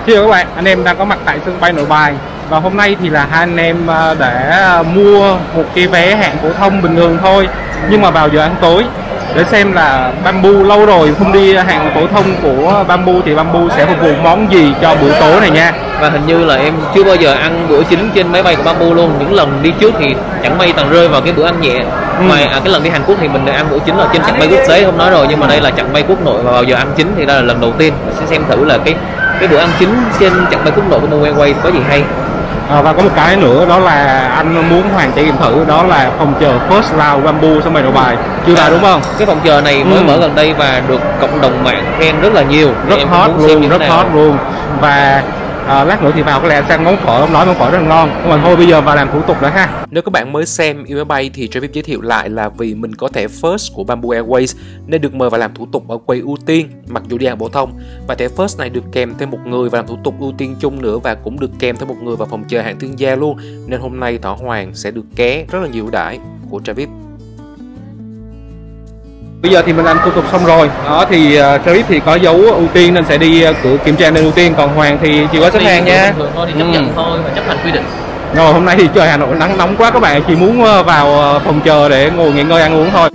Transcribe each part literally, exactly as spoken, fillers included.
Xin chào các bạn, anh em đang có mặt tại sân bay Nội Bài. Và hôm nay thì là hai anh em để mua một cái vé hạng phổ thông bình thường thôi, nhưng mà vào giờ ăn tối, để xem là Bamboo lâu rồi không đi hạng phổ thông của Bamboo thì Bamboo sẽ phục vụ món gì cho bữa tối này nha. Và hình như là em chưa bao giờ ăn bữa chính trên máy bay của Bamboo luôn. Những lần đi trước thì chẳng may toàn rơi vào cái bữa ăn nhẹ. ừ. Ngoài à, cái lần đi Hàn Quốc thì mình đã ăn bữa chính là trên chặng bay quốc tế không nói rồi, nhưng mà đây là chặng bay quốc nội và vào giờ ăn chính thì đây là lần đầu tiên. Mình sẽ xem thử là cái cái bữa ăn chính trên chặng bay quốc nội của Bamboo Airways có gì hay. À, và có một cái nữa đó là anh muốn Hoàng trải nghiệm thử, đó là phòng chờ First Lounge Bamboo sân bay Nội Bài. Chưa vào đúng không? Cái phòng chờ này mới ừ. mở gần đây và được cộng đồng mạng khen rất là nhiều, rất em hot luôn, rất hot luôn. Và à, lát nữa thì vào có lẽ sang món phở, ông nói món phở rất là ngon. Nhưng mà thôi bây giờ vào làm thủ tục đã ha. Nếu các bạn mới xem yêu máy bay thì Travis giới thiệu lại là vì mình có thẻ First của Bamboo Airways nên được mời vào làm thủ tục ở quầy ưu tiên mặc dù đi hạng phổ thông. Và thẻ First này được kèm thêm một người vào làm thủ tục ưu tiên chung nữa, và cũng được kèm thêm một người vào phòng chờ hạng thương gia luôn. Nên hôm nay Thỏ Hoàng sẽ được ké rất là nhiều ưu đãi của Travis. Bây giờ thì mình làm thủ tục xong rồi. Đó thì uh, Travis thì có dấu ưu tiên nên sẽ đi uh, cửa kiểm tra nên ưu tiên, còn Hoàng thì chỉ có xếp hàng nha. Thường thôi thì chấp nhận ừ. thôi và chấp hành quy định. Rồi hôm nay thì trời Hà Nội nắng nóng quá các bạn, chỉ muốn uh, vào uh, phòng chờ để ngồi nghỉ ngơi ăn uống thôi.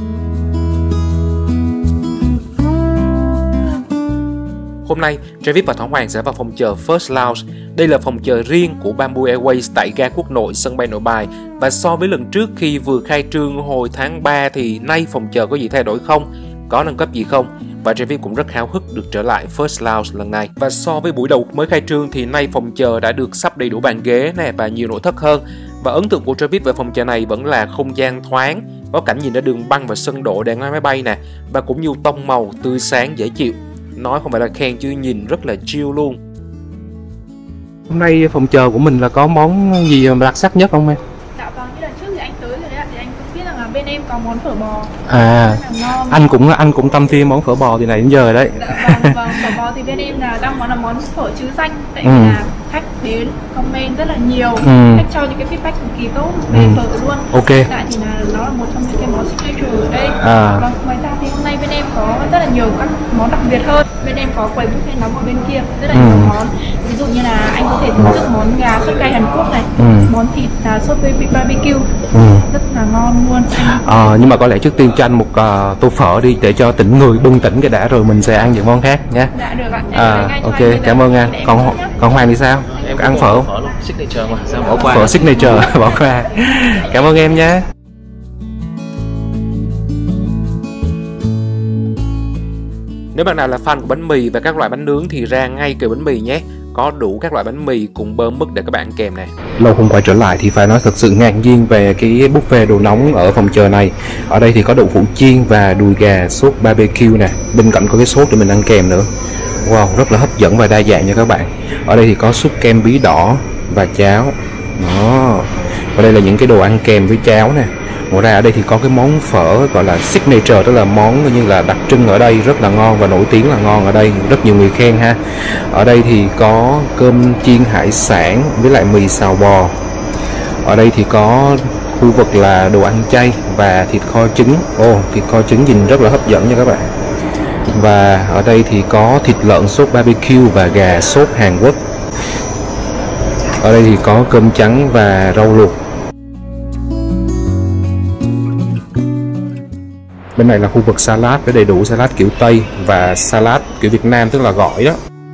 Hôm nay, Travis và Thỏ Hoàng sẽ vào phòng chờ First Lounge. Đây là phòng chờ riêng của Bamboo Airways tại ga quốc nội sân bay Nội Bài. Và so với lần trước khi vừa khai trương hồi tháng ba thì nay phòng chờ có gì thay đổi không? Có nâng cấp gì không? Và Travis cũng rất háo hức được trở lại First Lounge lần này. Và so với buổi đầu mới khai trương thì nay phòng chờ đã được sắp đầy đủ bàn ghế nè và nhiều nội thất hơn. Và ấn tượng của Travis về phòng chờ này vẫn là không gian thoáng, có cảnh nhìn ra đường băng và sân đỗ đang lái máy bay nè, và cũng nhiều tông màu tươi sáng dễ chịu. Nói không phải là khen chứ nhìn rất là chill luôn. Hôm nay phòng chờ của mình là có món gì đặc sắc nhất không em? Dạ vâng, như lần trước thì anh tới rồi đấy ạ, thì anh cũng biết rằng là bên em có món phở bò. À, ngon. anh cũng anh cũng tâm tiên món phở bò từ này đến giờ đấy. Dạ vâng, vâng, phở bò thì bên em là đang món là món phở chứ danh, tại vì ừ. là khách đến comment rất là nhiều, ừ. khách cho những cái feedback cực kỳ tốt về ừ. phở luôn. Ok. Tại thì là nó là một trong những cái món signature ở đây. À. Vâng, ngoài ra thì hôm nay bên em có rất là nhiều các món đặc biệt hơn. Bên em có quầy buffet nóng ở bên kia, rất là ừ. nhiều món. Ví dụ như là anh có thể thưởng thức món gà sốt cay Hàn Quốc này, ừ. món thịt là sốt barbecue, ừ. rất là ngon luôn. À, nhưng mà có lẽ trước tiên cho anh một uh, tô phở đi để cho tỉnh người, bừng tỉnh cái đã rồi mình sẽ ăn những món khác nhé. Dạ được ạ. À, ok, cảm ơn anh. Còn còn Hoàng thì sao? Em ăn phở không? Phở luôn, signature mà, sao bỏ qua? Phở signature bỏ qua. Cảm ơn em nhé. Nếu bạn nào là fan của bánh mì và các loại bánh nướng thì ra ngay quầy bánh mì nhé. Có đủ các loại bánh mì cùng bơ mứt để các bạn kèm nè. Lâu không quay trở lại thì phải nói thật sự ngạc nhiên về cái buffet đồ nóng ở phòng chờ này. Ở đây thì có đậu phụ chiên và đùi gà sốt barbecue nè, bên cạnh có cái sốt để mình ăn kèm nữa. Wow, rất là hấp dẫn và đa dạng nha các bạn. Ở đây thì có súp kem bí đỏ và cháo. Đó. Và đây là những cái đồ ăn kèm với cháo nè. Ngoài ra ở đây thì có cái món phở gọi là signature, tức là món như là đặc trưng ở đây, rất là ngon và nổi tiếng là ngon ở đây, rất nhiều người khen ha. Ở đây thì có cơm chiên hải sản với lại mì xào bò. Ở đây thì có khu vực là đồ ăn chay và thịt kho trứng. Ồ, oh, thịt kho trứng nhìn rất là hấp dẫn nha các bạn. Và ở đây thì có thịt lợn sốt barbecue và gà sốt Hàn Quốc. Ở đây thì có cơm trắng và rau luộc. Bên này là khu vực salad với đầy đủ salad kiểu Tây và salad kiểu Việt Nam, tức là gỏi đó.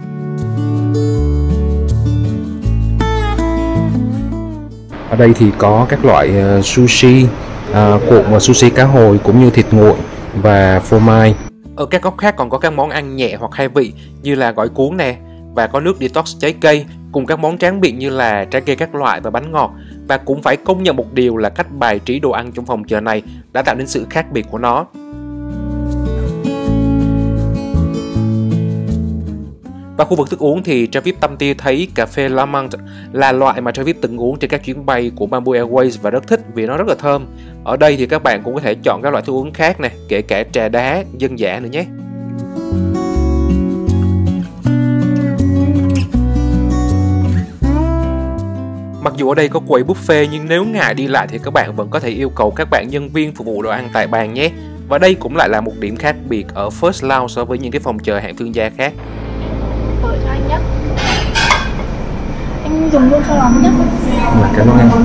Ở đây thì có các loại uh, sushi, uh, cuộn và sushi cá hồi cũng như thịt nguội và phô mai. Ở các góc khác còn có các món ăn nhẹ hoặc khai vị như là gỏi cuốn nè, và có nước detox trái cây cùng các món tráng miệng như là trái cây các loại và bánh ngọt. Và cũng phải công nhận một điều là cách bài trí đồ ăn trong phòng chờ này đã tạo nên sự khác biệt của nó. Và khu vực thức uống thì Travis tâm tia thấy cà phê La Menthe là loại mà Travis từng uống trên các chuyến bay của Bamboo Airways và rất thích vì nó rất là thơm. Ở đây thì các bạn cũng có thể chọn các loại thức uống khác nè, kể cả trà đá, dân dã nữa nhé. Mặc dù ở đây có quầy buffet nhưng nếu ngại đi lại thì các bạn vẫn có thể yêu cầu các bạn nhân viên phục vụ đồ ăn tại bàn nhé. Và đây cũng lại là một điểm khác biệt ở First Lounge so với những cái phòng chờ hạng thương gia khác. Phở cho anh nhé. em dùng luôn cho lắm nhé. Cảm ơn em.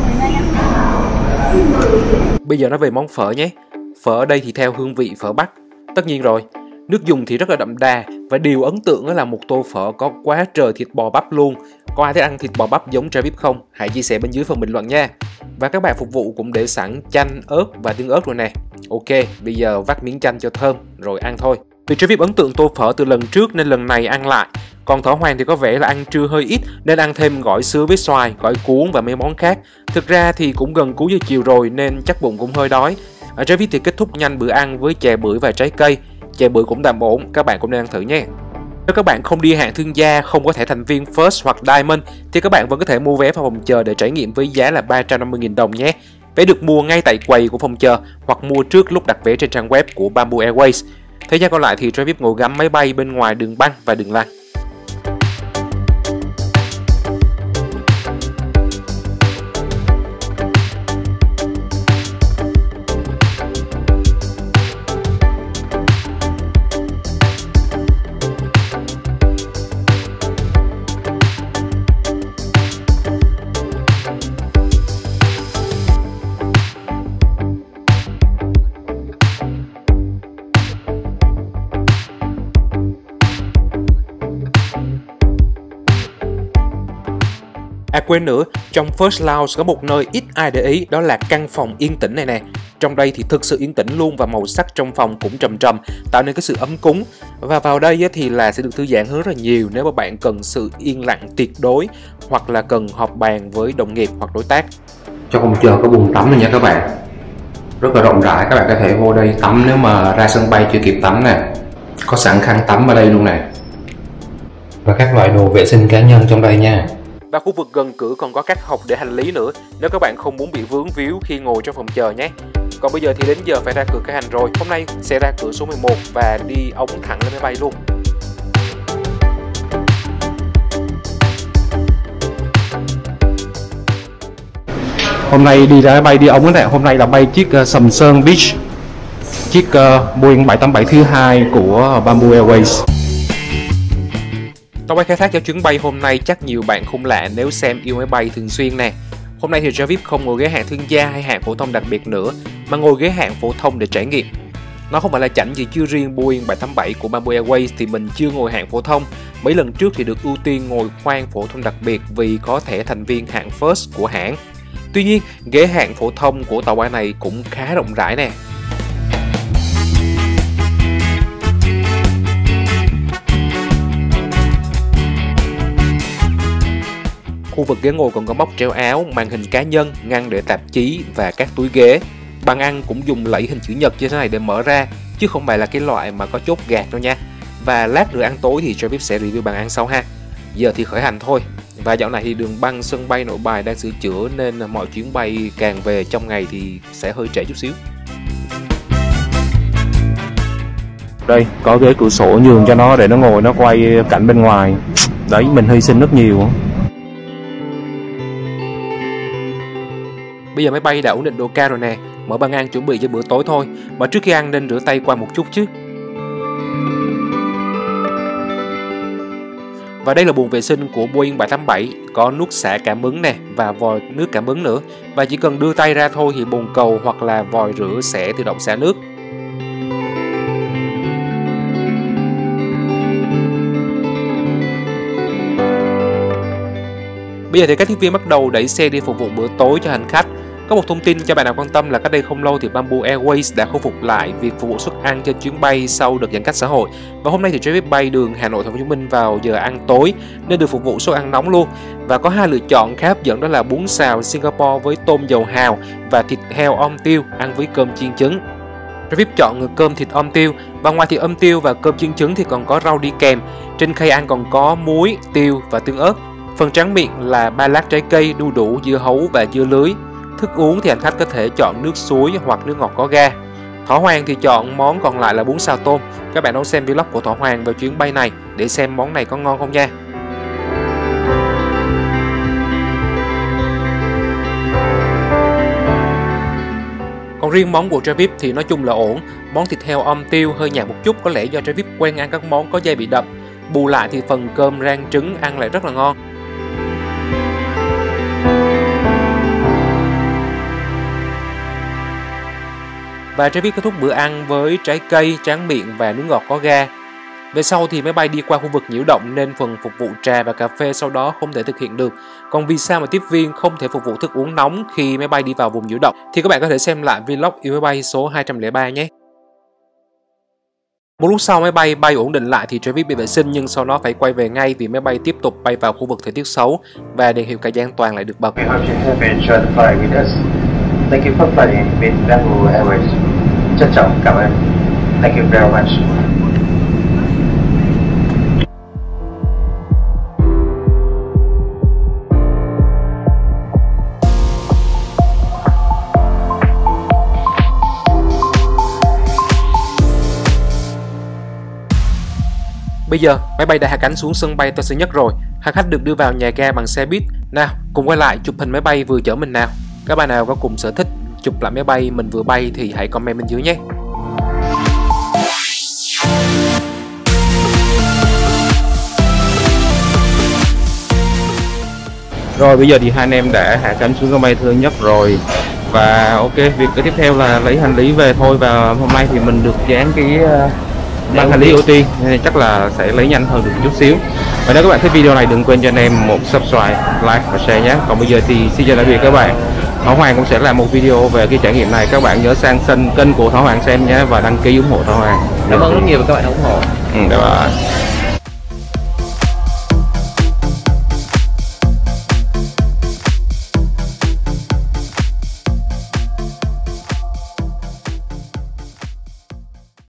Bây giờ nói về món phở nhé. Phở ở đây thì theo hương vị phở Bắc. Tất nhiên rồi, nước dùng thì rất là đậm đà. Và điều ấn tượng là một tô phở có quá trời thịt bò bắp luôn. Có ai thích ăn thịt bò bắp giống Travis không? Hãy chia sẻ bên dưới phần bình luận nha. Và các bạn phục vụ cũng để sẵn chanh, ớt và tương ớt rồi nè. Ok, bây giờ vắt miếng chanh cho thơm rồi ăn thôi. Vì Travis ấn tượng tô phở từ lần trước nên lần này ăn lại. Còn Thỏ Hoàng thì có vẻ là ăn trưa hơi ít nên ăn thêm gỏi sứa với xoài, gỏi cuốn và mấy món khác. Thực ra thì cũng gần cuối giờ chiều rồi nên chắc bụng cũng hơi đói. Ở Travis thì kết thúc nhanh bữa ăn với chè bưởi và trái cây. Chè bưởi cũng tạm ổn, các bạn cũng nên ăn thử nhé. Nếu các bạn không đi hạng thương gia, không có thẻ thành viên First hoặc Diamond thì các bạn vẫn có thể mua vé vào phòng chờ để trải nghiệm với giá là ba trăm năm mươi nghìn đồng nhé. Vé được mua ngay tại quầy của phòng chờ hoặc mua trước lúc đặt vé trên trang web của Bamboo Airways. Thời gian còn lại thì Travis ngồi ngắm máy bay bên ngoài đường băng và đường lăn. À quên nữa, trong First Lounge có một nơi ít ai để ý, đó là căn phòng yên tĩnh này nè. Trong đây thì thực sự yên tĩnh luôn và màu sắc trong phòng cũng trầm trầm, tạo nên cái sự ấm cúng. Và vào đây thì là sẽ được thư giãn hơn rất là nhiều nếu mà bạn cần sự yên lặng tuyệt đối hoặc là cần họp bàn với đồng nghiệp hoặc đối tác. Trong phòng chờ có bồn tắm này nha các bạn. Rất là rộng rãi, các bạn có thể vô đây tắm nếu mà ra sân bay chưa kịp tắm nè. Có sẵn khăn tắm ở đây luôn nè. Và các loại đồ vệ sinh cá nhân trong đây nha. Và khu vực gần cửa còn có các hộc để hành lý nữa nếu các bạn không muốn bị vướng víu khi ngồi trong phòng chờ nhé. Còn bây giờ thì đến giờ phải ra cửa khởi hành rồi. Hôm nay sẽ ra cửa số mười một và đi ống thẳng lên máy bay luôn. Hôm nay đi ra máy bay đi ống đó nè. Hôm nay là bay chiếc uh, Sầm Sơn Beach, chiếc uh, Boeing bảy tám bảy thứ hai của Bamboo Airways. Tàu bay khai thác cho chuyến bay hôm nay chắc nhiều bạn không lạ nếu xem yêu máy bay thường xuyên nè. Hôm nay thì Travis không ngồi ghế hạng thương gia hay hạng phổ thông đặc biệt nữa, mà ngồi ghế hạng phổ thông để trải nghiệm. Nó không phải là chảnh gì chứ riêng Boeing bảy tám bảy của Bamboo Airways thì mình chưa ngồi hạng phổ thông. Mấy lần trước thì được ưu tiên ngồi khoang phổ thông đặc biệt vì có thẻ thành viên hạng First của hãng. Tuy nhiên, ghế hạng phổ thông của tàu bay này cũng khá rộng rãi nè. Khu vực ghế ngồi còn có móc treo áo, màn hình cá nhân, ngăn để tạp chí và các túi ghế. Bàn ăn cũng dùng lẫy hình chữ nhật như thế này để mở ra, chứ không phải là cái loại mà có chốt gạt đâu nha. Và lát nữa ăn tối thì Travis sẽ review bàn ăn sau ha. Giờ thì khởi hành thôi. Và dạo này thì đường băng sân bay Nội Bài đang sửa chữa nên mọi chuyến bay càng về trong ngày thì sẽ hơi trễ chút xíu. Đây, có ghế cửa sổ nhường cho nó để nó ngồi nó quay cảnh bên ngoài. Đấy, mình hy sinh rất nhiều. Bây giờ máy bay đã ổn định độ cao rồi nè, mở bàn ăn chuẩn bị cho bữa tối thôi. Mà trước khi ăn nên rửa tay qua một chút chứ. Và đây là buồng vệ sinh của Boeing bảy tám bảy, có nút xả cảm ứng nè và vòi nước cảm ứng nữa. Và chỉ cần đưa tay ra thôi thì bồn cầu hoặc là vòi rửa sẽ tự động xả nước. Bây giờ thì các tiếp viên bắt đầu đẩy xe đi phục vụ bữa tối cho hành khách. Có một thông tin cho bạn nào quan tâm là cách đây không lâu thì Bamboo Airways đã khôi phục lại việc phục vụ suất ăn trên chuyến bay sau đợt giãn cách xã hội. Và hôm nay thì Travis bay đường Hà Nội Thành phố Hồ Chí Minh vào giờ ăn tối nên được phục vụ suất ăn nóng luôn. Và có hai lựa chọn khá hấp dẫn, đó là bún xào Singapore với tôm dầu hào và thịt heo om tiêu ăn với cơm chiên trứng. Travis chọn cơm thịt om tiêu, và ngoài thịt om tiêu và cơm chiên trứng thì còn có rau đi kèm. Trên khay ăn còn có muối, tiêu và tương ớt. Phần tráng miệng là ba lát trái cây, đu đủ, dưa hấu và dưa lưới. Thức uống thì hành khách có thể chọn nước suối hoặc nước ngọt có ga. Thỏ Hoàng thì chọn món còn lại là bún xào tôm. Các bạn đón xem vlog của Thỏ Hoàng về chuyến bay này để xem món này có ngon không nha. Còn riêng món của Travis thì nói chung là ổn. Món thịt heo om tiêu hơi nhạt một chút, có lẽ do Travis quen ăn các món có dây bị đậm. Bù lại thì phần cơm rang trứng ăn lại rất là ngon. Và Travis kết thúc bữa ăn với trái cây, tráng miệng và nước ngọt có ga. Về sau thì máy bay đi qua khu vực nhiễu động nên phần phục vụ trà và cà phê sau đó không thể thực hiện được. Còn vì sao mà tiếp viên không thể phục vụ thức uống nóng khi máy bay đi vào vùng nhiễu động thì các bạn có thể xem lại vlog yêu máy bay số hai trăm lẻ ba nhé. Một lúc sau máy bay bay ổn định lại thì Travis bị vệ sinh, nhưng sau đó phải quay về ngay vì máy bay tiếp tục bay vào khu vực thời tiết xấu và đèn hiệu cài dây an toàn lại được bật. We hope you have enjoyed the flight with us. Thank you for flying with Bamboo Airways. Trân trọng cảm ơn. Thank you very much. Bây giờ, máy bay đã hạ cánh xuống sân bay Tân Sơn Nhất rồi. Hành khách được đưa vào nhà ga bằng xe buýt. Nào, cùng quay lại chụp hình máy bay vừa chở mình nào. Các bạn nào có cùng sở thích chụp lại máy bay mình vừa bay thì hãy comment bên dưới nhé. Rồi bây giờ thì hai anh em đã hạ cánh xuống sân bay Tân Sơn Nhất rồi. Và ok, việc tiếp theo là lấy hành lý về thôi. Và hôm nay thì mình được dán cái băng hành lý ưu tiên nên chắc là sẽ lấy nhanh hơn được chút xíu. Và nếu các bạn thích video này đừng quên cho anh em một subscribe, like và share nhé. Còn bây giờ thì xin chào tạm biệt các bạn. Thảo Hoàng cũng sẽ làm một video về cái trải nghiệm này. Các bạn nhớ sang sân kênh của Thảo Hoàng xem nhé và đăng ký ủng hộ Thảo Hoàng. Cảm ơn rất nhiều và các bạn ủng hộ. Ừ, bye bye.